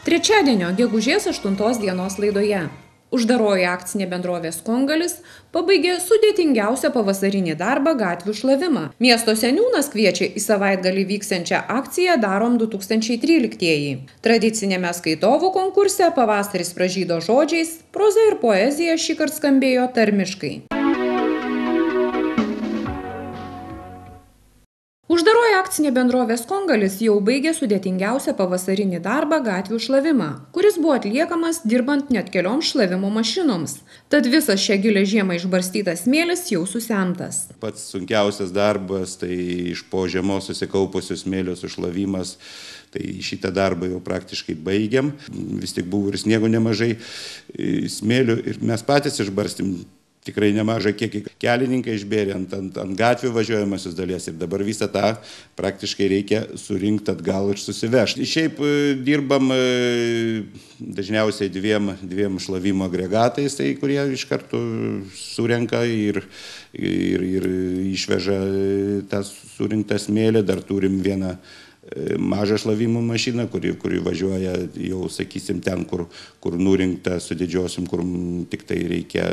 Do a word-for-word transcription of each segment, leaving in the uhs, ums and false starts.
Trečiadienio gegužės aštuntos dienos laidoje. Uždaroji akcinė bendrovė Skongalis pabaigė sudėtingiausią pavasarinį darbą gatvių šlavimą. Miesto seniūnas kviečia į savaitgalį vyksiančią akciją Darom du tūkstančiai tryliktieji. Tradicinėme skaitovų konkurse pavasaris pražydo žodžiais, proza ir poezija šįkart skambėjo tarmiškai. Uždaroji akcinė bendrovė Skongalis jau baigė sudėtingiausią pavasarinį darbą gatvių šlavimą, kuris buvo atliekamas dirbant net kelioms šlavimo mašinoms. Tad visas šią gilę žiemą išbarstytas smėlis jau susemtas. Pats sunkiausias darbas tai iš po žiemos susikaupusių smėlio sušlavimas. Tai šitą darbą jau praktiškai baigiam. Vis tik buvo ir sniego nemažai smėlių ir mes patys išbarstėm. Tikrai nemažą kiekį kelininkai išbėrė ant, ant, ant gatvių važiuojamasios dalies ir dabar visą tą praktiškai reikia surinkti atgal ir susivežti. Šiaip dirbam dažniausiai dviem, dviem šlavimo agregatais, tai kurie iš karto surenka ir, ir, ir išveža tą surinktą smėlį. Dar turim vieną mažą šlavimo mašiną, kuri, kuri važiuoja jau, sakysim, ten, kur, kur nurinkta su didžiosim, kur tik tai reikia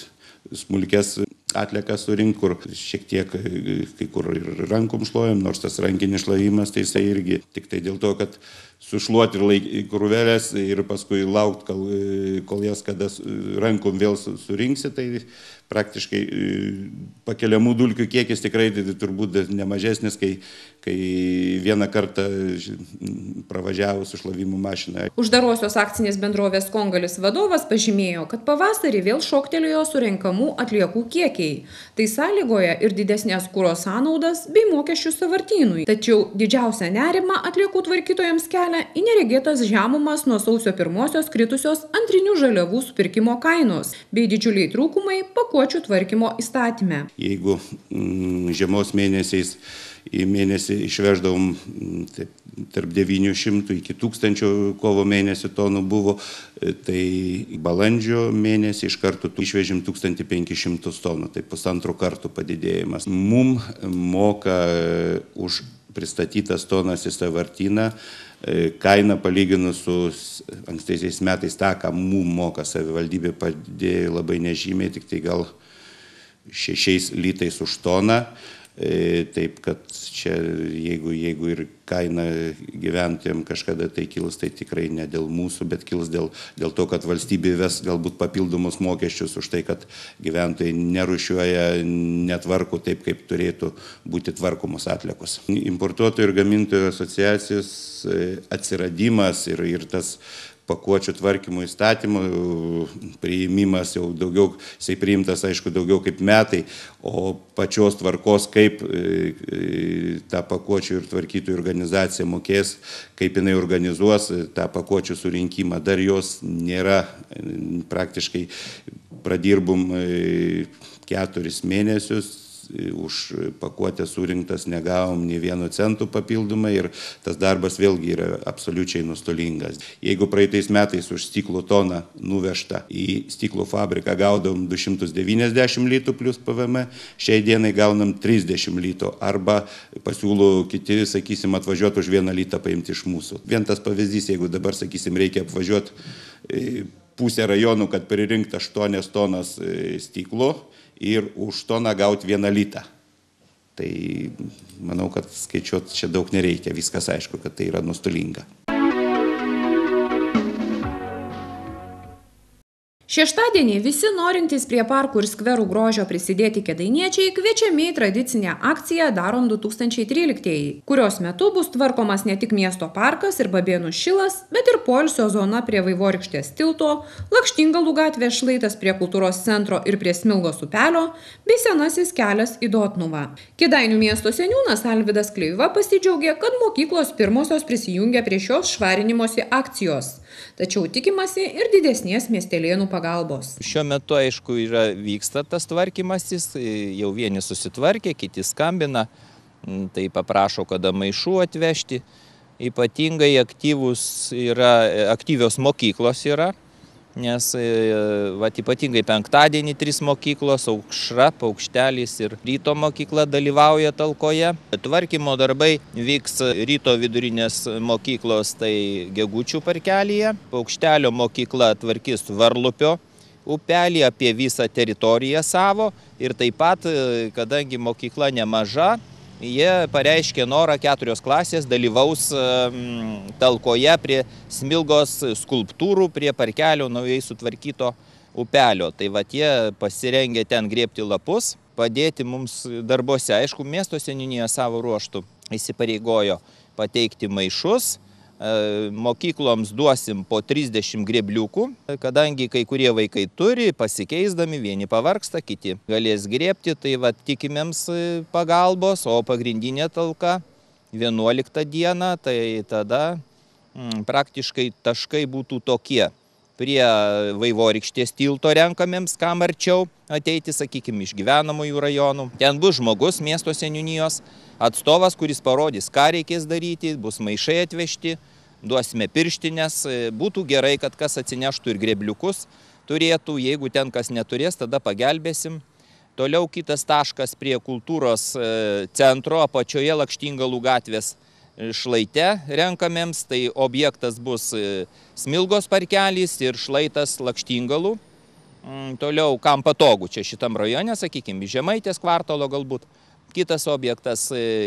smulkės atliekas surinkti, kur šiek tiek kai kur ir rankom šluojam, nors tas rankinis šlavimas, tai jisai irgi tik tai dėl to, kad sušluoti ir laik krūvelės ir paskui laukti, kol, kol jas kada rankom vėl surinksi, tai praktiškai pakeliamų dulkių kiekis tikrai turbūt nemažesnis, kai, kai vieną kartą pravažiavo su šlavimo mašina. Uždarosios akcinės bendrovės Skongalis vadovas pažymėjo, kad pavasarį vėl šoktelėjo surenkamų atliekų kiekiai. Tai sąlygoja ir didesnės kuro sąnaudas bei mokesčių sąvartynui. Tačiau didžiausią nerimą atliekų tvarkytojams kelia į neregėtas žemumas nuo sausio pirmosios kritusios antrinių žaliavų supirkimo kainos bei didžiuliai trūkumai pakuočių tvarkymo įstatyme. Jeigu mm, žiemos mėnesiais į mėnesį išveždavom taip, tarp devynių šimtų iki tūkstančio kovo mėnesį tonų buvo, tai balandžio mėnesį iš karto išvežim tūkstantį penkis šimtus tonų, tai pusantro kartų padidėjimas. Mum moka už pristatytas tonas į sąvartyną kaina palyginus su ankstesiais metais tą, ką mum moka savivaldybė, padėjo labai nežymiai, tik tai gal šešiais litais už toną. Taip, kad čia jeigu, jeigu ir kaina gyventojams kažkada tai kils, tai tikrai ne dėl mūsų, bet kils dėl, dėl to, kad valstybė ves galbūt papildomus mokesčius už tai, kad gyventojai nerūšiuoja, netvarko taip, kaip turėtų būti tvarkomos atliekos. Importuotojų ir gamintojų asociacijos atsiradimas ir, ir tas pakuočių tvarkymo įstatymų priimimas jau daugiau, jisai priimtas, aišku, daugiau kaip metai, o pačios tvarkos, kaip tą pakuočių ir tvarkytojų organizacija mokės, kaip jinai organizuos tą pakuočių surinkimą, dar jos nėra. Praktiškai pradirbom keturis mėnesius, už pakuotę surinktas negavom nei vieno centų papildomai ir tas darbas vėlgi yra absoliučiai nustolingas. Jeigu praeitais metais už stiklo toną nuvežta į stiklo fabriką gaudom du šimtus devyniasdešimt litų plus P V M, šiai dienai gaunam trisdešimt litų arba pasiūlo kiti, sakysim, atvažiuoti už vieną litą paimti iš mūsų. Vien tas pavyzdys, jeigu dabar, sakysim, reikia apvažiuoti pusę rajonų, kad pririnkti aštuonias tonas stiklo, ir už toną gauti vieną litą. Tai manau, kad skaičiuoti čia daug nereikia, viskas aišku, kad tai yra nustolinga. Šeštadienį visi norintys prie parkų ir skverų grožio prisidėti kėdainiečiai kviečiami į tradicinę akciją Darom du tūkstančiai tryliktieji, kurios metu bus tvarkomas ne tik miesto parkas ir Babėnų šilas, bet ir poilsio zona prie Vaivorykštės tilto, Lakštingalų gatvės šlaitas prie kultūros centro ir prie Smilgos upelio, bei senasis kelias į Dotnuvą. Kėdainių miesto seniūnas Alvydas Kleiva pasidžiaugė, kad mokyklos pirmosios prisijungia prie šios švarinimosi akcijos. Tačiau tikimasi ir didesnės miestelėnų pagalbos. Šiuo metu, aišku, yra, vyksta tas tvarkymasis, jau vieni susitvarkė, kiti skambina, tai paprašo, kada maišų atvežti. Ypatingai aktyvus yra, aktyvios mokyklos yra, nes vat, ypatingai penktadienį trys mokyklos, Aušra, Paukštelis ir Ryto mokykla dalyvauja talkoje. Tvarkymo darbai vyks Ryto vidurinės mokyklos, tai Gegučių parkelyje. Paukštelio mokykla tvarkys Varlupio upelį apie visą teritoriją savo ir taip pat, kadangi mokykla nemaža, jie pareiškė norą, keturios klasės dalyvaus talkoje prie Smilgos skulptūrų, prie parkelio naujai sutvarkyto upelio. Tai va jie pasirengė ten grėbti lapus, padėti mums darbuose. Aišku, miesto seniūnija savo ruoštų įsipareigojo pateikti maišus. Mokykloms duosim po trisdešimt grėbliukų, kadangi kai kurie vaikai turi, pasikeisdami, vieni pavargsta, kiti galės grėbti, tai va tikimėms pagalbos, o pagrindinė talka vienuoliktą dieną, tai tada mm, praktiškai taškai būtų tokie. Prie Vaivorykštės tilto renkamėms, kam arčiau ateiti, sakykime, iš gyvenamųjų rajonų. Ten bus žmogus, miesto seniūnijos atstovas, kuris parodys, ką reikės daryti, bus maišai atvežti, duosime pirštinės. Būtų gerai, kad kas atsineštų ir grėbliukus turėtų, jeigu ten kas neturės, tada pagelbėsim. Toliau kitas taškas prie kultūros centro, apačioje Lakštingalų gatvės šlaite renkamėms, tai objektas bus Smilgos parkelis ir šlaitas Lakštingalų. Toliau, kam patogu čia šitam rajone, sakykime, Žemaitės kvartalo galbūt. Kitas objektas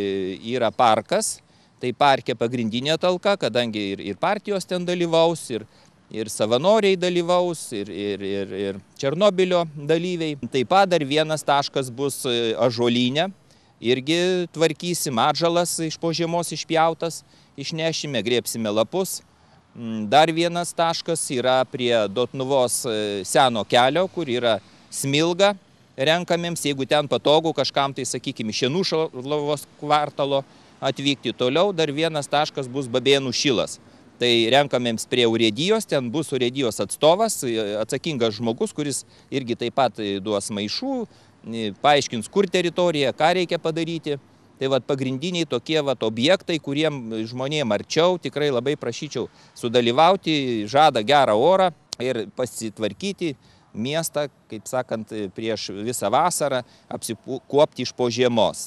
yra parkas, tai parke pagrindinė talka, kadangi ir, ir partijos ten dalyvaus, ir, ir savanoriai dalyvaus, ir, ir, ir, ir Černobylio dalyviai. Taip pat dar vienas taškas bus Ąžuolyne, irgi tvarkysim, atžalas iš po žiemos išpjautas, išnešime, grėbsime lapus. Dar vienas taškas yra prie Dotnuvos seno kelio, kur yra Smilga. Renkamėms, jeigu ten patogu kažkam, tai sakykime, Šenušalavos kvartalo atvykti. Toliau dar vienas taškas bus Babėnų šilas. Tai renkamėms prie urėdijos, ten bus urėdijos atstovas, atsakingas žmogus, kuris irgi taip pat duos maišų, paaiškins, kur teritorija, ką reikia padaryti. Tai vat pagrindiniai tokie vat objektai, kuriem žmonėm arčiau, tikrai labai prašyčiau sudalyvauti, žada gerą orą ir pasitvarkyti miestą, kaip sakant, prieš visą vasarą apsikuopti iš po žiemos.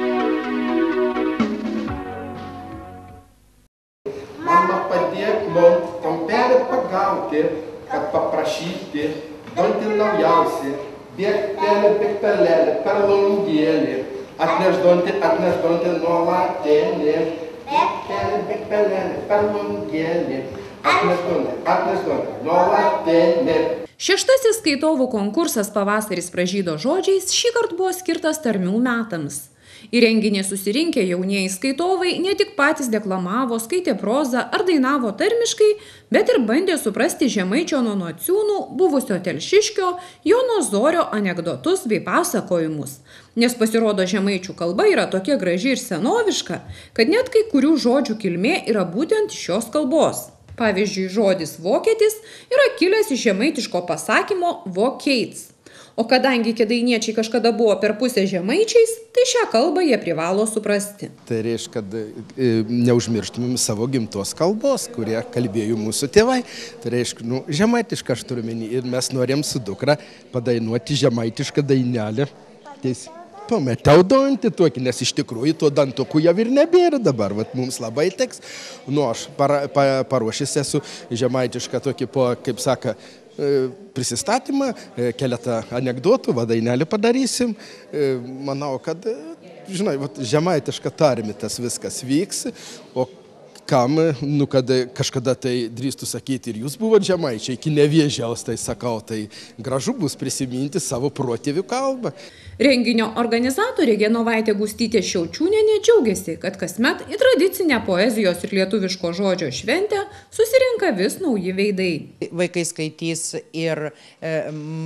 Mama, padėk man kampelį pagauti, kad paprašyti, duoti naujausi, bėgtelė, bėgtelėlė, per langėlį, atnešduoti, atnešduoti nuolatėlį, bėgtelė, bėgtelėlė, per langėlį, atnešduoti, atnešduoti nuolatėlį. Šeštasis skaitovų konkursas Pavasaris pražydo žodžiais šįkart buvo skirtas tarmių metams. Į renginį susirinkę jaunieji skaitovai ne tik patys deklamavo, skaitė prozą ar dainavo tarmiškai, bet ir bandė suprasti Žemaičio Nonociūnų, buvusio Telšiškio, Jono Zorio anekdotus bei pasakojimus. Nes pasirodo, žemaičių kalba yra tokia graži ir senoviška, kad net kai kurių žodžių kilmė yra būtent šios kalbos. Pavyzdžiui, žodis vokietis yra kilęs iš žemaitiško pasakymo vokeits. O kadangi kėdainiečiai kažkada buvo per pusę žemaičiais, tai šią kalbą jie privalo suprasti. Tai reiškia, kad neužmirštumėm savo gimtos kalbos, kurie kalbėjo mūsų tėvai. Tai reiškia, nu, žemaitišką aš turiu menį ir mes norėjom su dukra padainuoti žemaitišką dainelę. Teisi. Pametiau dantį tokį, nes iš tikrųjų to dantukų jau ir nebėra dabar, vat mums labai teks. Nu, aš para, pa, paruošęs esu žemaitišką tokį, po, kaip saka, prisistatymą, keletą anekdotų, vadainelį padarysim. Manau, kad, žinai, vat, žemaitiška tarmi tas viskas vyks, o kam, nu, kad kažkada tai drįstų sakyti, ir jūs buvot žemaičiai, iki Nevėžiaus, tai sakau, tai gražu bus prisiminti savo protėvių kalbą. Renginio organizatorė Genovaitė Gustytė Šiaučiūnienė džiaugiasi, kad kasmet į tradicinę poezijos ir lietuviško žodžio šventę susirinka vis nauji veidai. Vaikai skaitys ir e,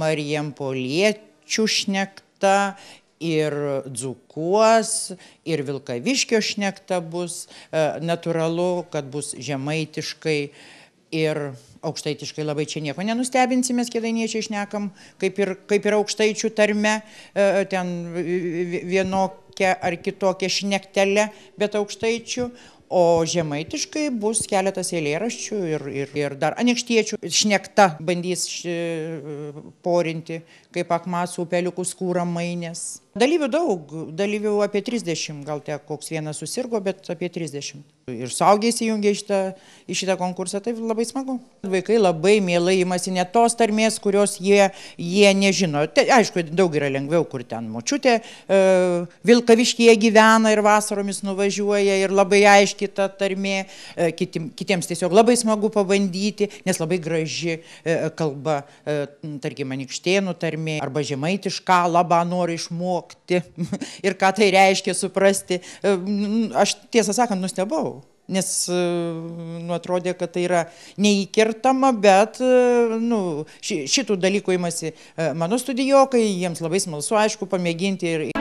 Marijampoliečių šnekta, ir dzūkuos, ir Vilkaviškio šnekta bus, natūralu, kad bus žemaitiškai ir aukštaitiškai. Labai čia nieko nenustebinsimės, kėdainiečiai šnekam, kaip ir, kaip ir aukštaičių tarme, ten vienokia ar kitokia šnektelė, bet aukštaičių. O žemaitiškai bus keletas eilėraščių ir, ir, ir dar anykštiečių šnekta bandys porinti, kaip Akmasų upeliukus kūra mainės. Dalyvių daug, dalyvių apie trisdešimt, gal te koks vienas susirgo, bet apie trisdešimt. Ir suaugę įsijungia į šitą, į šitą konkursą, tai labai smagu. Vaikai labai mielai imasi net tos tarmės, kurios jie, jie nežino. Te, aišku, daug yra lengviau, kur ten močiutė e, Vilkaviškyje gyvena ir vasaromis nuvažiuoja ir labai aiški ta tarmė. E, kiti, kitiems tiesiog labai smagu pabandyti, nes labai graži e, kalba, e, tarkim, anykštėnų tarmė arba žemaitišką labą nori išmokti. Ir ką tai reiškia suprasti. Aš tiesą sakant nustebau, nes nu, atrodė, kad tai yra neįkertama, bet nu, šitų dalykų imasi mano studijokai, jiems labai smalsu, aišku, pamėginti. Ir...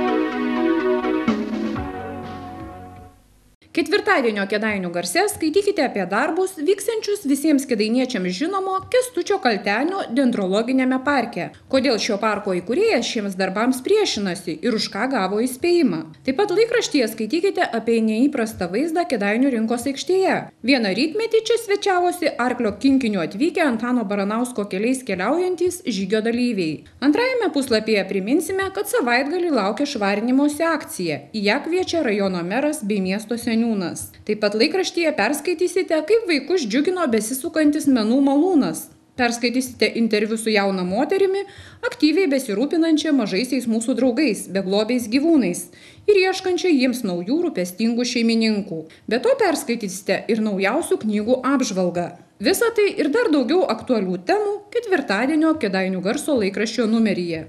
Ketvirtadienio Kėdainių garse skaitykite apie darbus vyksiančius visiems kėdainiečiams žinomo Kęstučio Kaltenio dendrologinėme parke. Kodėl šio parko įkūrėjas šiems darbams priešinasi ir už ką gavo įspėjimą. Taip pat laikraštyje skaitykite apie neįprastą vaizdą Kėdainių rinkos aikštėje. Vieną rytmetį čia svečiavosi arklio kinkiniu atvykę Antano Baranausko keliais keliaujantys žygio dalyviai. Antrajame puslapyje priminsime, kad savaitgalį laukia švarinimosi akcija. Į ją kviečia rajono meras bei miesto seniūnas. Taip pat laikraštyje perskaitysite, kaip vaikus džiugino besisukantis menų malūnas. Perskaitysite interviu su jauna moterimi, aktyviai besirūpinančia mažaisiais mūsų draugais, beglobiais gyvūnais ir ieškančia jiems naujų rūpestingų šeimininkų. Be to perskaitysite ir naujausių knygų apžvalgą. Visa tai ir dar daugiau aktualių temų ketvirtadienio Kėdainių garso laikraščio numeryje.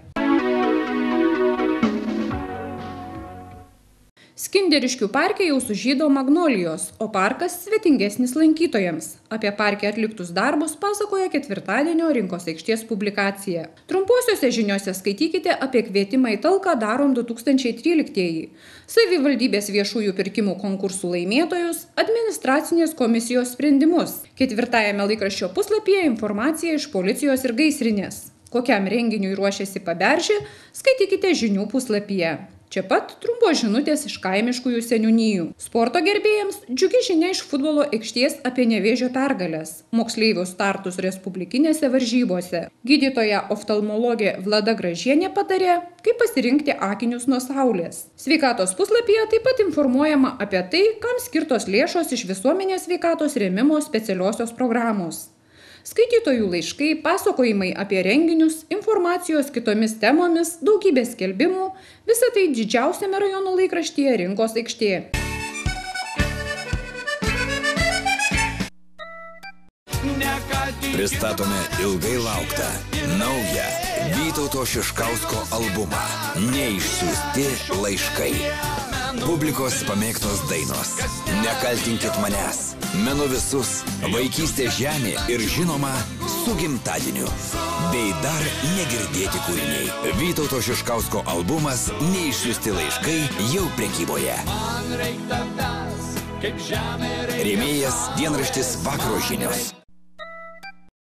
Skinderiškių parke jau sužydo magnolijos, o parkas svetingesnis lankytojams. Apie parke atliktus darbus pasakoja ketvirtadienio rinkos aikštės publikacija. Trumposiuose žiniuose skaitykite apie kvietimą į talką darom du tūkstančiai tryliktieji, savivaldybės viešųjų pirkimų konkursų laimėtojus, administracinės komisijos sprendimus. Ketvirtajame laikraščio puslapyje informacija iš policijos ir gaisrinės. Kokiam renginiui ruošiasi Paberžė, skaitykite žinių puslapyje. Čia pat trumpos žinutės iš kaimiškųjų seniūnijų. Sporto gerbėjams džiugi žinia iš futbolo aikštės apie Nevėžio pergales. Moksleivių startus respublikinėse varžybose. Gydytoja oftalmologė Vlada Gražienė patarė, kaip pasirinkti akinius nuo saulės. Sveikatos puslapyje taip pat informuojama apie tai, kam skirtos lėšos iš visuomenės sveikatos rėmimo specialiosios programos. Skaitytojų laiškai, pasakojimai apie renginius, informacijos kitomis temomis, daugybė skelbimų, visa tai didžiausiame rajono laikraštyje Rinkos aikštė. Pristatome ilgai lauktą, naują Vytauto Šiškausko albumą Neišsiųsti laiškai. Publikos pamėgtos dainos Nekaltinkit manęs, Menu visus, Vaikystės žemė ir žinoma Su gimtadieniu. Bei dar negirdėti kūriniai. Vytauto Šiškausko albumas Neišsiųsti laiškai jau prekyboje. Rėmėjas dienraštis Vakaro žinios.